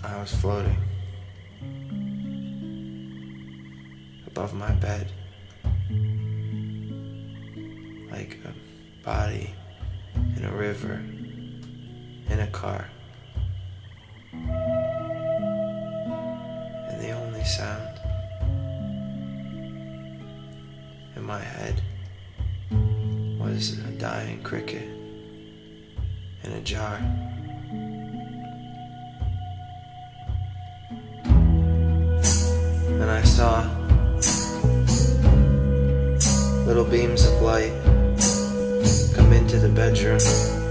I was floating above my bed like a body in a river, in a car. And the only sound in my head was a dying cricket in a jar. And I saw little beams of light come into the bedroom.